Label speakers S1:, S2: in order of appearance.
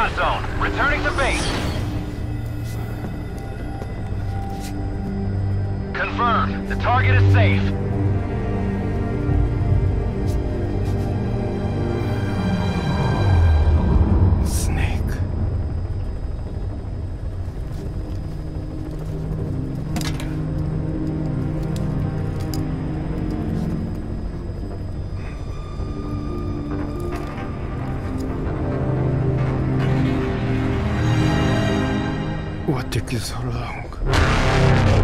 S1: hot zone. Returning to base. Confirmed. The target is safe.
S2: Snake. What took you so long?